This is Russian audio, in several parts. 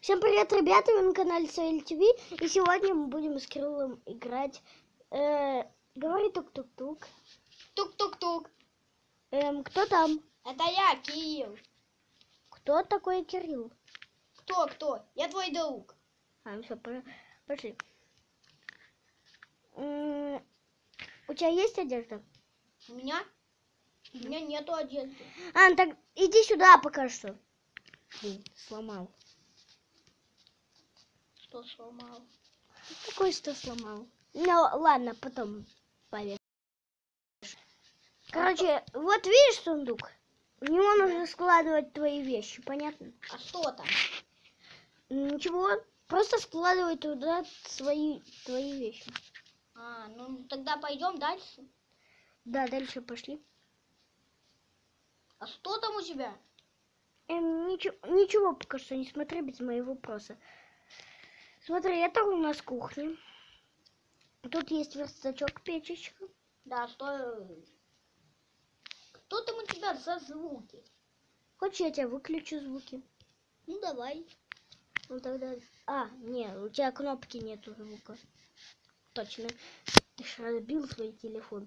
Всем привет, ребята, вы на канале Соэль ТВ, и сегодня мы будем с Кириллом играть. Говори тук-тук-тук. Тук-тук-тук. Кто там? Это я, Кирилл. Кто такой Кирилл? Кто? Я твой друг. Все, пошли. У тебя есть одежда? У меня нету одежды. Ну так иди сюда пока что. Блин, сломал. Что сломал? Какой что сломал? Ну ладно, потом повешу. Короче, вот видишь сундук? В него нужно складывать твои вещи, понятно? А что там? Ничего, просто складывай туда твои вещи. Ну тогда пойдем дальше. Да, дальше пошли. А что там у тебя? Ничего пока что не смотри без моего вопроса. Смотри, это у нас кухня. Тут есть верстачок, печечка. Да, что там у тебя за звуки? Хочешь, я тебя выключу звуки? Ну давай. Ну тогда... не, у тебя кнопки нету звука. Точно. Ты ж разбил свой телефон.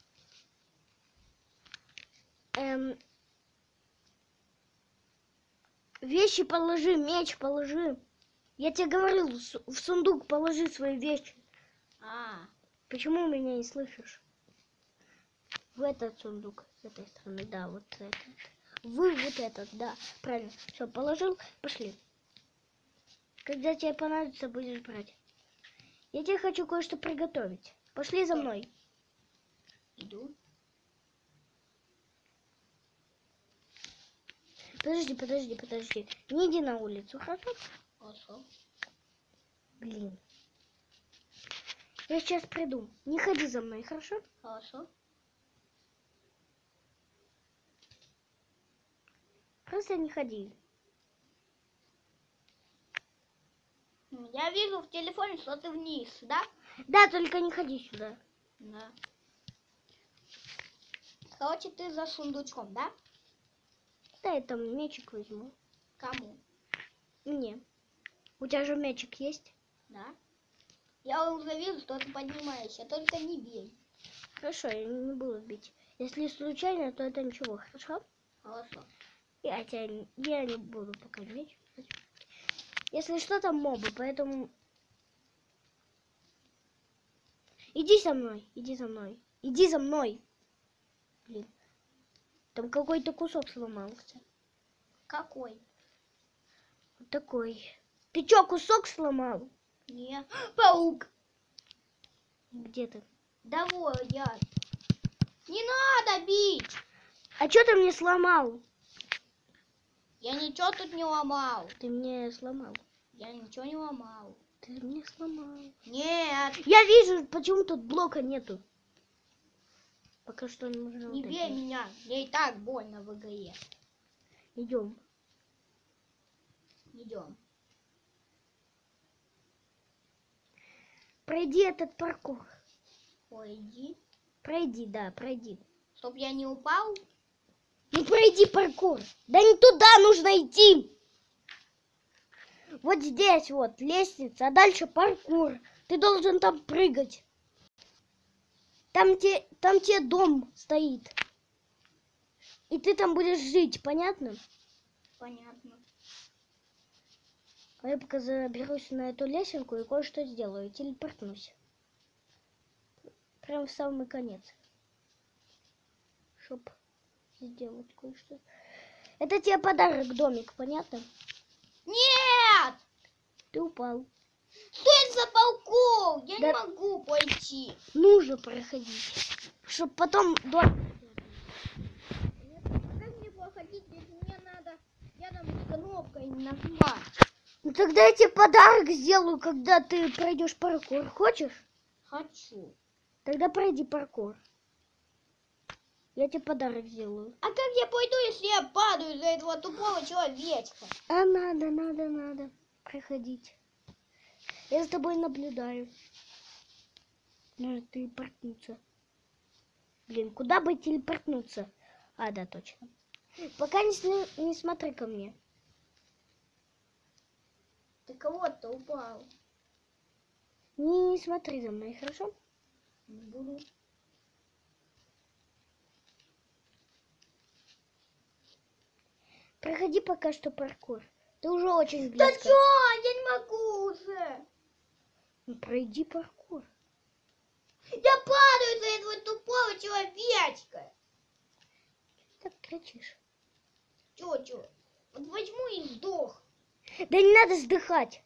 Вещи положи, меч положи. Я тебе говорил, в сундук положи свои вещи. Почему меня не слышишь? В этот сундук, с этой стороны, да, вот этот. Вот этот, да, правильно. Все, положил, пошли. Когда тебе понадобится, будешь брать. Я тебе хочу кое-что приготовить. Пошли за мной. Иду. Подожди. Не иди на улицу, хорошо? Хорошо. Блин. Я сейчас приду. Не ходи за мной, хорошо? Хорошо. Просто не ходи. Я вижу в телефоне, что ты вниз, да? Да, только не ходи сюда. Да. Короче, ты за сундучком, да? Да, я там мячик возьму. Кому? Мне. У тебя же мячик есть? Да. Я уже вижу, что ты поднимаешься, только не бей. Хорошо, я не буду бить. Если случайно, то это ничего, хорошо? Хорошо. Я не буду пока мяч. Если что, там мобы, поэтому... Иди за мной. Блин. Там какой-то кусок сломался. Какой? Вот такой. Ты чё, кусок сломал? Не. Паук. Где ты? Да вот я. Не надо бить. А чё ты мне сломал? Я ничего тут не ломал. Ты мне сломал. Я ничего не ломал. Ты мне сломал. Нет. Я вижу, почему тут блока нету. Пока что нужно... Не бей меня. Мне и так больно в игре. Идем. Пройди этот паркур. Пройди. Чтоб я не упал? Ну пройди паркур. Да не туда нужно идти. Вот здесь вот лестница, а дальше паркур. Ты должен там прыгать. Там тебе дом стоит. И ты там будешь жить, понятно? Понятно. А я пока заберусь на эту лесенку и кое-что сделаю. Телепортнусь. Прям в самый конец. Чтоб сделать кое-что. Это тебе подарок, домик, понятно? Нет! Ты упал. Что это за паук? Я Да... не могу пойти. Нужно проходить. Чтоб потом домик. Как мне проходить, если мне надо рядом с кнопкой нажимать? Ну тогда я тебе подарок сделаю, когда ты пройдешь паркур. Хочешь? Хочу. Тогда пройди паркур. Я тебе подарок сделаю. А как я пойду, если я падаю из-за этого тупого человечка? А надо проходить. Я за тобой наблюдаю. Нужно телепортнуться. Блин, куда бы телепортнуться? Да, точно. Пока не смотри ко мне. Ты кого-то упал. Не смотри за мной, хорошо? Не буду. Проходи пока что паркур. Ты уже очень Да близко. чё? Я не могу уже. Ну, пройди паркур. Я падаю за этого тупого человечка. Так кричишь. Чё? Вот возьму и сдох. Да не надо вздыхать.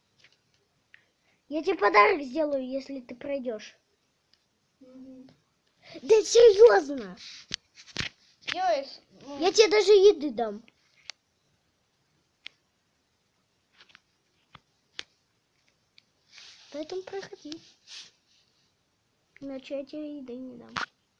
Я тебе подарок сделаю, если ты пройдешь. Да серьезно. Делаешь? Я тебе даже еды дам. Поэтому проходи. Иначе я тебе еды не дам.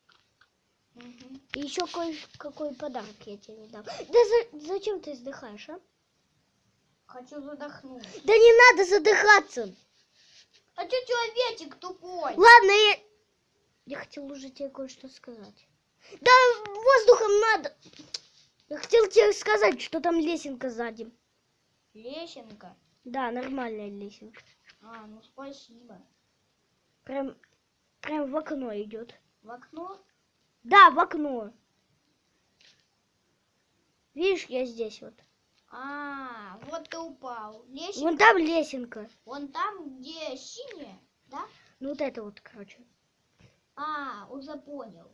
И еще какой подарок я тебе не дам. Да зачем ты вздыхаешь, а? Хочу задохнуть. Да не надо задыхаться. А чё человечек тупой? Ладно, я хотел уже тебе кое-что сказать. Да воздухом надо. Я хотел тебе сказать, что там лесенка сзади. Лесенка? Да, нормальная лесенка. А, ну спасибо. Прям в окно идет. В окно? Да, в окно. Видишь, я здесь вот. А, вот ты упал. Лесенка? Вон там лесенка. Вон там, где синяя, да? Ну вот это вот, короче. А, уже понял.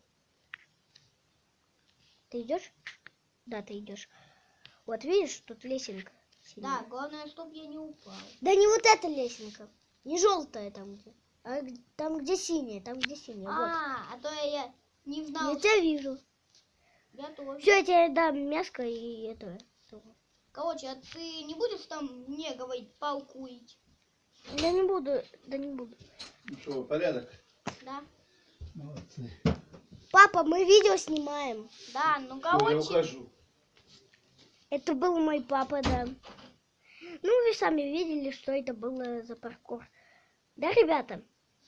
Ты идешь? Да, ты идешь. Вот видишь, тут лесенка. Да, главное, чтоб я не упал. Да не вот эта лесенка. Не желтая там где. А там, где синяя. Там, где синяя. Вот. А то я не знал. Я тебя вижу. Я тоже. Все, я тебе дам мяско и это. Короче, а ты не будешь там мне говорить, палкуить? Да не буду, да не буду. Ну что, порядок? Да. Молодцы. Папа, мы видео снимаем. Да, ну Я короче. ухожу. Это был мой папа, да. Ну, вы сами видели, что это было за паркур. Да, ребята?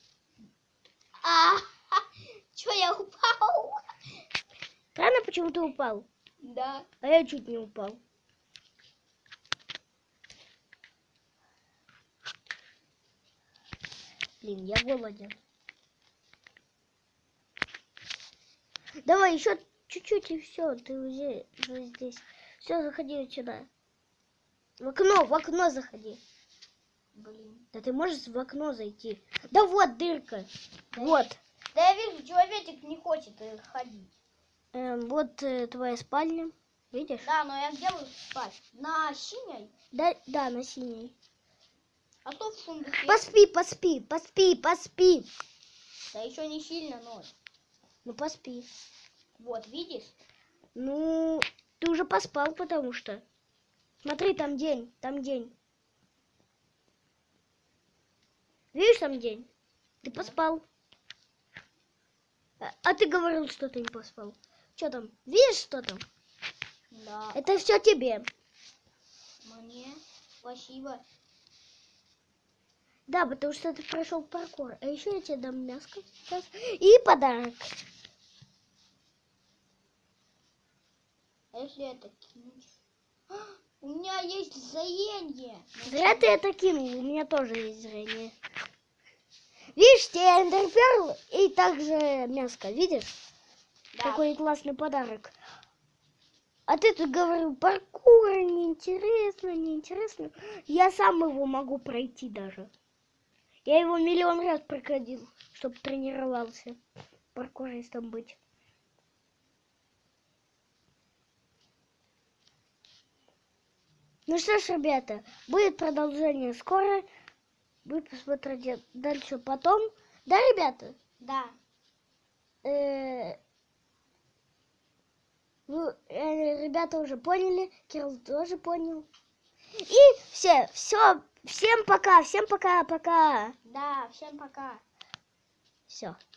Чё, я упал? Странно, почему ты упал? Да. А я чуть не упал. Блин, я голоден. Давай еще чуть-чуть и все. Ты уже здесь. Все, заходи вот сюда. В окно заходи. Блин. Да ты можешь в окно зайти. Да вот дырка. Да Вот. Да я вижу, человечек не хочет ходить. Вот твоя спальня. Видишь? Да, но я где буду спать? На синей? Да, на синей. А то в сундуке. Поспи. Да еще не сильно ночь. Ну поспи. Вот, видишь? Ну, ты уже поспал, потому что. Смотри, там день. Видишь, там день? Ты поспал. А ты говорил, что ты не поспал. Что там? Видишь, что там? Да. Это все тебе. Мне? Спасибо. Да, потому что ты прошел паркур. А еще я тебе дам мяско сейчас. И подарок. А если это кинуть? У меня есть зрение. Зря ты это кинул. У меня тоже есть зрение. Видишь, тебе эндерперл и также мяско. Видишь? Да. Какой классный подарок. А ты тут говорил, паркур неинтересно. Я сам его могу пройти даже. Я его миллион раз проходил, чтобы тренировался паркуристом быть. Ну что ж, ребята, будет продолжение скоро. Вы посмотрите дальше потом. Да, ребята? Да. Ребята уже поняли, Кирилл тоже понял. И всем пока, пока. Да, всем пока. Все.